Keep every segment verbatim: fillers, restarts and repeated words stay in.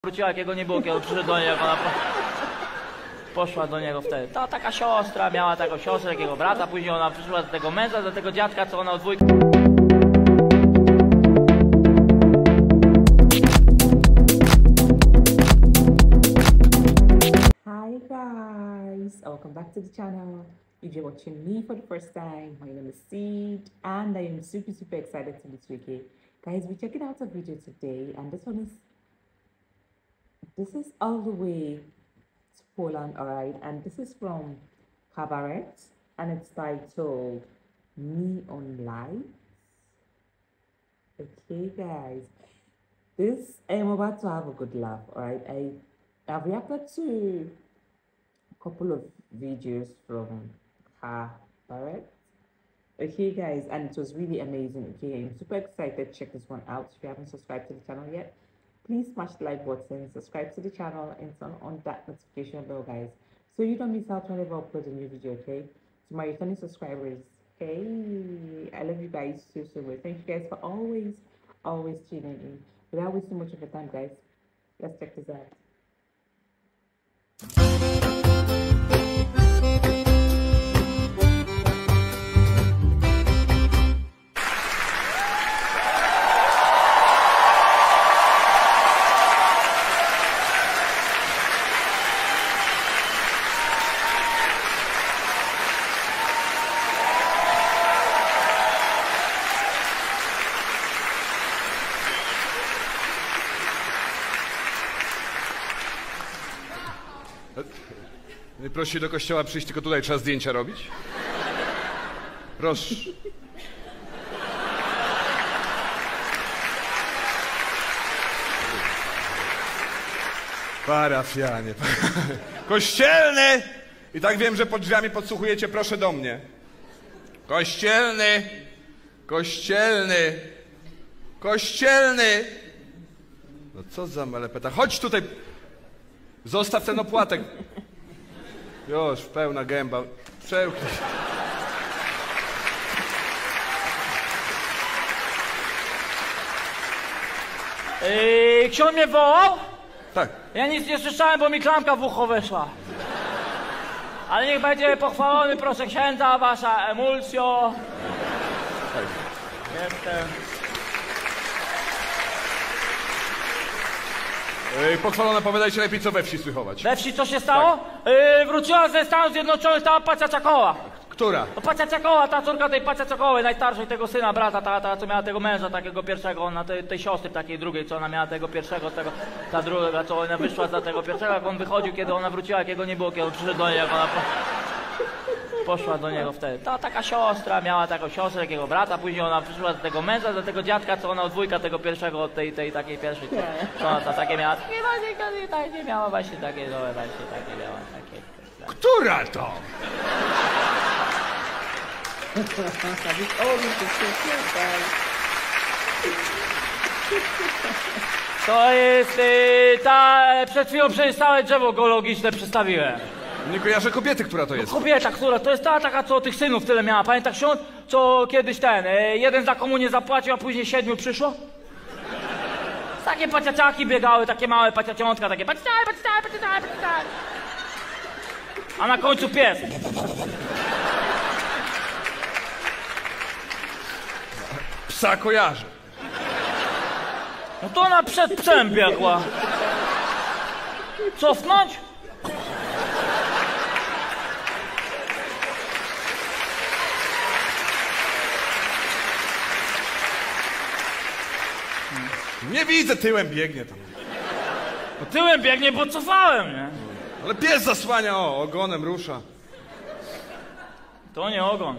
wróciła, jakiego nie było, kiedy przyszedł do niej, jak ona po... poszła do niego wtedy. Ta taka siostra, miała taką siostrę, takiego brata, później ona przyszła do tego męża, do tego dziadka, co ona od dwójki. Hi guys, welcome back to the channel. If you're watching me for the first time, my name is Seed and I am super super excited to meet you again. Guys, we're checking out a video today and this one is this is all the way to Poland, alright, and this is from Cabaret and it's titled Neon Lights. Okay guys, this I am about to have a good laugh, alright. I I've reacted to a couple of videos from Cabaret. Okay guys, and it was really amazing. Okay, I'm super excited to check this one out. If you haven't subscribed to the channel yet, please smash the like button, subscribe to the channel and turn on that notification bell guys, so you don't miss out whenever I upload a new video. Okay, to my returning subscribers, hey, I love you guys so so much. Thank you guys for always always tuning in. Without wasting much of your time guys, let's check this out. Prosi do kościoła przyjść, tylko tutaj trzeba zdjęcia robić. Proszę. Parafianie. Kościelny! I tak wiem, że pod drzwiami podsłuchujecie, proszę do mnie. Kościelny! Kościelny! Kościelny! No co za melepeta. Chodź tutaj. Zostaw ten opłatek. Już, pełna gęba. Przełknij. Yy, ksiądz mnie wołał? Tak. Ja nic nie słyszałem, bo mi klamka w ucho weszła. Ale niech będzie pochwalony, proszę księdza, wasza emulsjo. Tak. Jestem. Yy, pochwalone, powiadajcie lepiej, co we wsi słychować. We wsi co się stało? Tak. Yy, wróciła ze Stanów Zjednoczonych ta Pacia Czakoła. Która? No Pacia Czakoła, ta córka tej Pacia Czakoły, najstarszej tego syna, brata, ta, ta co miała tego męża takiego pierwszego, ona tej, tej siostry takiej drugiej, co ona miała tego pierwszego, tego, ta druga, co ona wyszła za tego pierwszego, jak on wychodził, kiedy ona wróciła, jakiego nie było, kiedy on przyszedł do niej, jak ona po... poszła do niego wtedy. Ta taka siostra, miała taką siostrę, takiego brata, później ona przyszła do tego męża, do tego dziadka, co ona od dwójka tego pierwszego, od tej, tej takiej pierwszej, co, co ona ta, takie miała, takie właśnie, takie miała właśnie takie, no właśnie takie miała, takie. Która to? To jest yy, ta, przed chwilą przecież całe drzewo geologiczne przedstawiłem. Nie kojarzę kobiety, która to jest. Kobieta, która, to jest ta taka, co tych synów tyle miała. Pamiętasz ksiądz, co kiedyś ten, yy, jeden za komunię zapłacił, a później siedmiu przyszło? Takie paciaciaki biegały, takie małe paciaciątka, takie paciacaj, paciacaj, paciacaj, paciacaj. A na końcu pies. Psa kojarzę. No to ona przed psem biegła. Cofnąć? Nie widzę, tyłem biegnie tam. No tyłem biegnie, bo cofałem, nie? Ale pies zasłania, o, ogonem rusza. To nie ogon.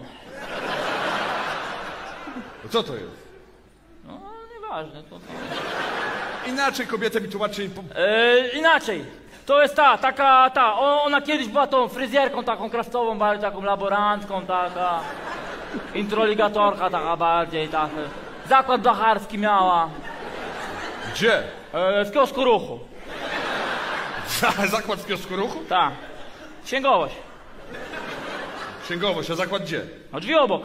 No co to jest? No nieważne, to to... Inaczej kobietę mi tłumaczy. Po... Yy, inaczej. To jest ta, taka, ta, ona kiedyś była tą fryzjerką taką kraftową, bardziej taką laborantką, taka... Introligatorka taka bardziej, tak. Zakład blacharski miała. Gdzie? Yy, w kiosku ruchu. Zakład w kiosku ruchu? Tak. Księgowość. Księgowość, a zakład gdzie? No drzwi obok.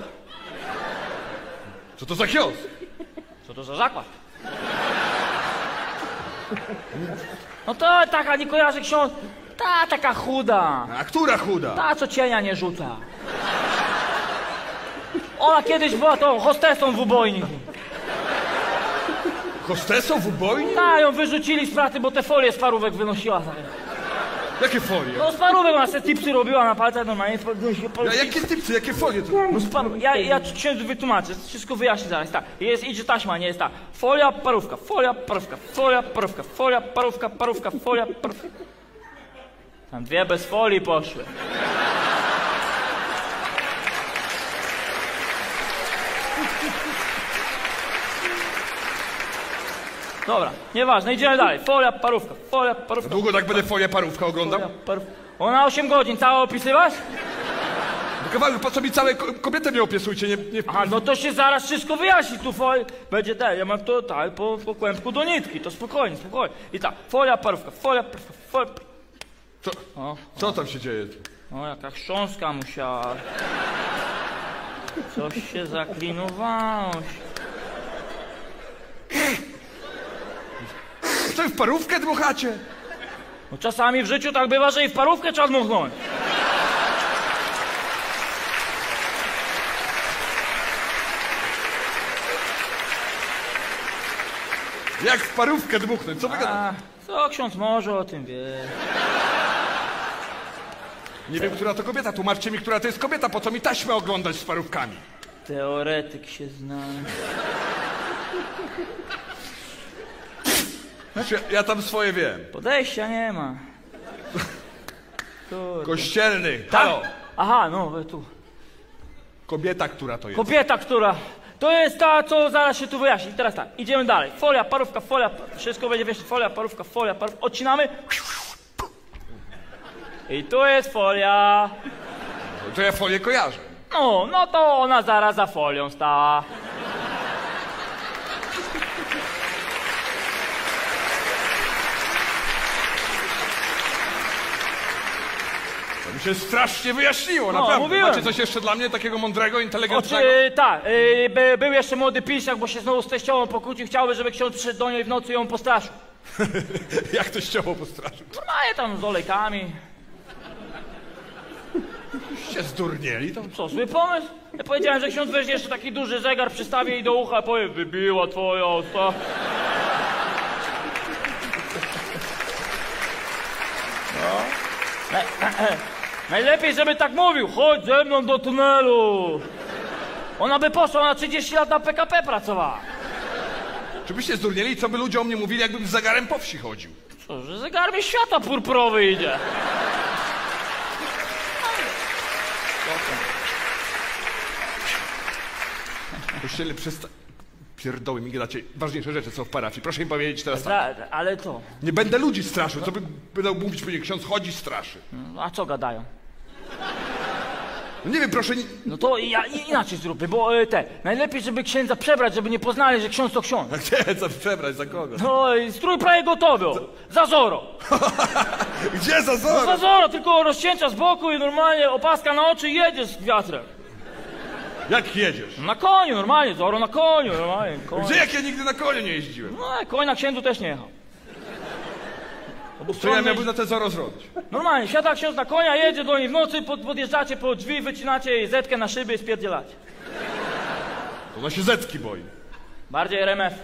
Co to za kiosk? Co to za zakład? No to taka, nie kojarzy książ... Ta, taka chuda. A która chuda? Ta, co cienia nie rzuca. Ona kiedyś była tą hostesą w ubojni. Hostesą w ubojni? Ta, ją wyrzucili z pracy, bo te folie z parówek wynosiła. Jakie folie? No z parówek ona se tipsy robiła na palcach normalnie. Ja, jakie typcy, jakie folie? To... No z paru... Ja, ja księdzu wytłumaczę, wszystko wyjaśnię zaraz. Tak, jest, idzie taśma, nie jest ta. Folia, parówka, folia, parówka, folia, parówka, folia, parówka, parówka, folia, parówka. Tam dwie bez folii poszły. Dobra, nieważne, idziemy dalej. Folia, parówka, folia, parówka. Długo tak będę folię parówka oglądał? Folia, parówka. Ona osiem godzin, całe opisywać? No kawałek, po co mi całe ko kobietę nie opiesujcie, nie... nie... Aha, no to się zaraz wszystko wyjaśni, tu folia, będzie tak, ja mam to tak, po, po kłębku do nitki, to spokojnie, spokojnie. I tak, folia, parówka, folia, parówka, folia... Co, O, co tam się dzieje? o, jaka chrząstka musiała... Coś się zaklinowało. Co, w parówkę dmuchacie? No czasami w życiu tak bywa, że i w parówkę trzeba dmuchnąć. Jak w parówkę dmuchnąć? Co wy gadacie? A, co ksiądz może o tym wie? Nie wiem, która to kobieta. Tłumaczcie mi, która to jest kobieta. Po co mi taśmę oglądać z parówkami? Teoretyk się zna. Znaczy, ja tam swoje wiem. Podejścia nie ma. Kurde. Kościelny. Tak? Halo. Aha, no wy tu. Kobieta, która to jest. Kobieta, która... To jest ta, co zaraz się tu wyjaśni. Teraz tak, idziemy dalej. Folia, parówka, folia, wszystko będzie wiesz, folia, parówka, folia, parówka. Odcinamy. I tu jest folia. To ja folię kojarzę. No, no to ona zaraz za folią stała. To mi się strasznie wyjaśniło, No, naprawdę. mówiłem. Macie coś jeszcze dla mnie takiego mądrego, inteligentnego? Oczy, tak, y, by, był jeszcze młody pilsiak, bo się znowu z teściową pokłócił. Chciałby, żeby ksiądz przyszedł do niej w nocy i ją postraszył. Jak to ścioło postraszył? Normalnie tam z olejkami. Się zdurnieli to? Co, zły pomysł? Ja powiedziałem, że ksiądz weźmie jeszcze taki duży zegar, przystawi jej do ucha i powie, wybiła twoja usta. No. Najlepiej, żeby tak mówił, chodź ze mną do tunelu. Ona by poszła, na trzydzieści lat na P K P pracowała. Czy byście zdurnieli, co by ludzie o mnie mówili, jakbym z zegarem po wsi chodził? Co, że zegar mi świata purpurowy idzie. Kościelny przesta... Pierdoły mi gadacie. Ważniejsze rzeczy są w parafii. Proszę mi powiedzieć teraz tak. Za, ale co? Nie będę ludzi straszył. Co by będą mówić, pewnie ksiądz chodzi, straszy. A co gadają? No nie wiem, proszę... Nie... No to ja, inaczej zróbmy, bo e, te, najlepiej, żeby księdza przebrać, żeby nie poznali, że ksiądz to ksiądz. A gdzie? Co przebrać? Za kogo? No i strój prawie gotowy, o. Za Zoro. Gdzie za No Zoro? za Zoro, tylko rozcięcia z boku i normalnie opaska na oczy i jedziesz z wiatrem. Jak jedziesz? Na koniu, normalnie, Zoro na koniu, normalnie. Koń. Gdzie, jak ja nigdy na koniu nie jeździłem? No, koń na księdzu też nie jechał. Co ja miałbym na te Zoro zrobić? Normalnie, siada ksiądz na konia, jedzie do niej w nocy, pod, podjeżdżacie po drzwi, wycinacie jej zetkę na szyby i spierdzielacie. To ona się zetki boi. Bardziej R M F.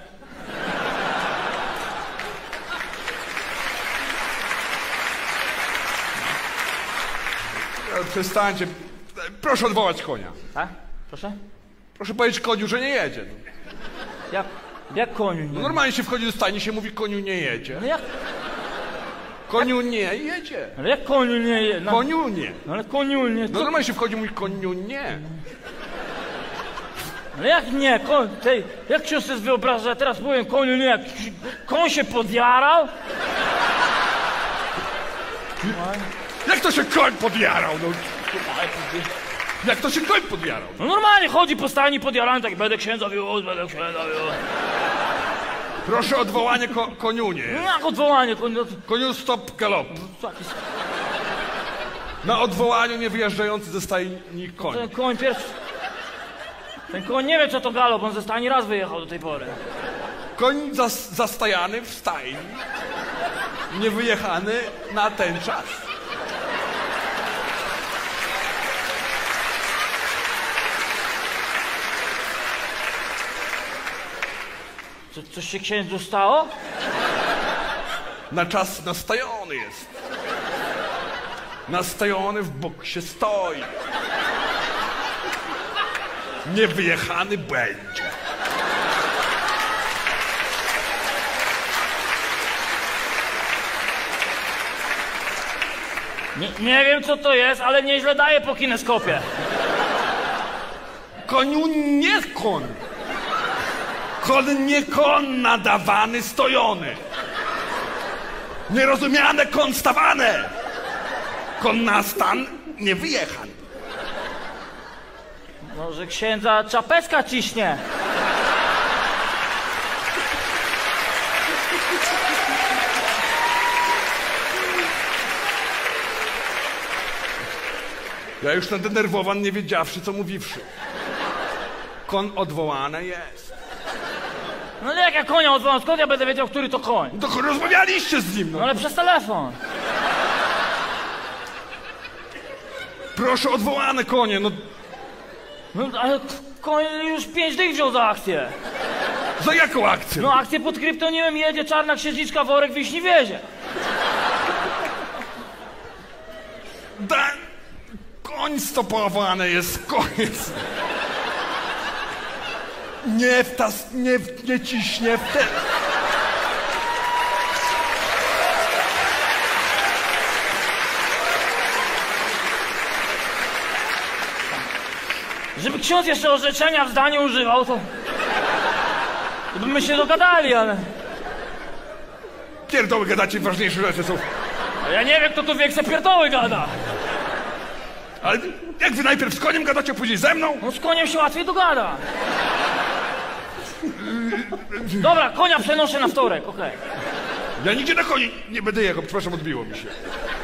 E, Przestańcie. E, Proszę odwołać konia. Tak? Proszę? Proszę powiedzieć koniu, że nie jedzie. No. Jak, jak koniu No nie? normalnie się wchodzi do stajni, się mówi koniu nie jedzie. No jak, Koniu nie jedzie. ale jak koniu nie je? No, Koniu nie. no ale koniu nie, No co? normalnie się wchodzi i mówi koniu nie. Ale jak nie, koń, tej, jak ksiądz sobie wyobraża, że ja teraz powiem koniu nie, jak koń się podjarał? Jak to się koń podjarał? No, jak to się koń podjarał? No normalnie chodzi po stajni podjarany, tak będę księdza wiózł, będę księdza wiózł. Proszę o odwołanie ko koniu No nie. jak odwołanie, koń, no, Koniu stop galop. co jakiś, Na odwołaniu nie wyjeżdżający ze stajni koń. ten koń pierwszy, ten koń nie wie co to galop, on ze stajni raz wyjechał do tej pory. Koń zas zastajany w stajni. Niewyjechany na ten czas. Co, coś się księdzu stało? Na czas nastajony jest. Nastajony w bok się stoi. Niewyjechany będzie. Nie, nie wiem co to jest, ale nieźle daje po kineskopie. Koniu nie kon. Kon nie kon nadawany, stojony. Nierozumiane kon stawane. Kon na stan nie wyjechany. Może księdza czapeczka ciśnie. Ja już nadenerwowany, nie wiedziawszy, co mówiwszy. Kon odwołany jest. No ale jak ja konia odwołam, skąd ja będę wiedział, który to koń? No to rozmawialiście z nim, No no. ale przez telefon. Proszę, odwołane konie, no. No ale koń już pięć dych wziął za akcję. Za jaką akcję? No akcję pod kryptonimem jedzie czarna księżniczka, worek wiśni wiezie. Da... Koń stopowany jest, koniec. Nie w tas... nie, w... nie ciśnie w ten... Żeby ksiądz jeszcze orzeczenia w zdaniu używał, to... to byśmy się dogadali, ale... Pierdoły gadacie, ważniejsze rzeczy są. ale ja nie wiem, kto tu wiekse pierdoły gada. Ale jak wy najpierw z koniem gadacie, a później ze mną? No z koniem się łatwiej dogada. Dobra, konia przenoszę na wtorek, okej. Ja nigdzie na koni nie będę jechał, przepraszam, odbiło mi się.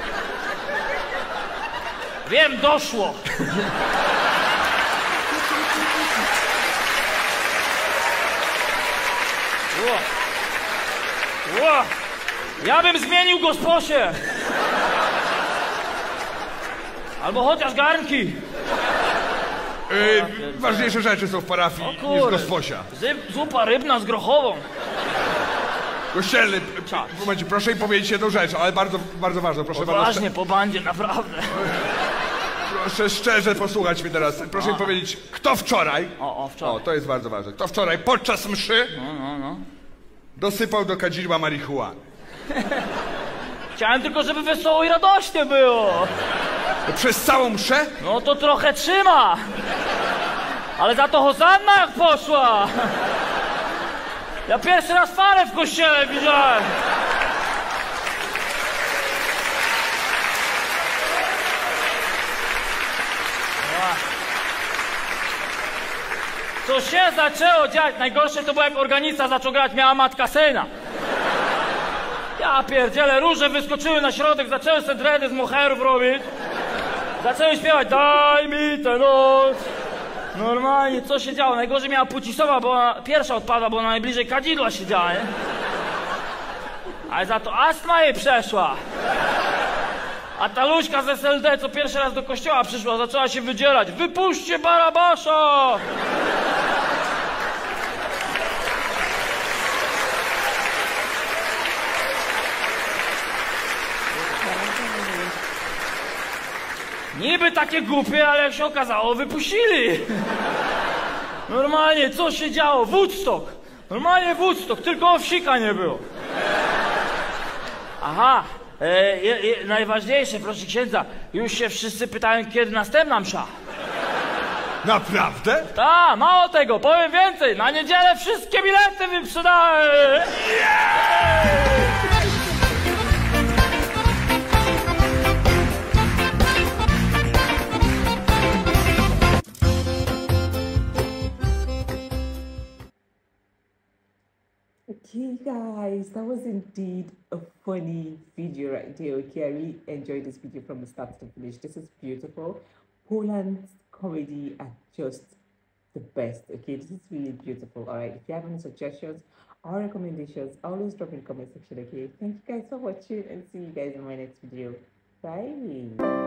Wiem, doszło. Ło. Ło. Ja bym zmienił gosposie. Albo chociaż garnki. Yy, ważniejsze rzeczy są w parafii niż Kurde. gosposia. Zyp, zupa rybna z grochową. Kościelny, p- w momencie, proszę im powiedzieć jedną rzecz, ale bardzo, bardzo ważną, proszę bardzo. Poważnie, po bandzie, naprawdę. Proszę szczerze posłuchać mnie teraz. Proszę mi powiedzieć, kto wczoraj, O, o, wczoraj. o to jest bardzo ważne, kto wczoraj podczas mszy No, no, no. dosypał do kadzidła marihuany. Chciałem tylko, żeby wesoło i radośnie było. To przez całą mszę? No to trochę trzyma. Ale za to hosanna jak poszła. Ja pierwszy raz falę w kościele widziałem. Co się zaczęło dziać? Najgorsze to było, jak organista zaczął grać, miała matka syna. Ja pierdzielę, róże wyskoczyły na środek, zaczęły se dredy z moherów robić. Zaczęły śpiewać, daj mi tę noc. Normalnie, co się działo? Najgorzej miała Pucisowa, bo ona pierwsza odpadła, bo ona najbliżej kadzidła siedziała, nie? Ale za to astma jej przeszła. A ta Luśka z S L D, co pierwszy raz do kościoła przyszła, zaczęła się wydzierać. Wypuśćcie Barabasza! Niby takie głupie, ale jak się okazało, wypuścili. Normalnie, co się działo? Woodstock. Normalnie Woodstock, tylko owsika nie było. Aha, e, je, je, najważniejsze, proszę księdza, już się wszyscy pytają, kiedy następna msza. Naprawdę? Ta, mało tego, powiem więcej, na niedzielę wszystkie bilety wyprzedałem. Okay, guys, that was indeed a funny video right there. Okay, I really enjoyed this video from the start to finish. This is beautiful. Poland's comedy are just the best. Okay, this is really beautiful. All right, if you have any suggestions or recommendations, always drop in the comment section, okay? Thank you guys for watching and see you guys in my next video. Bye.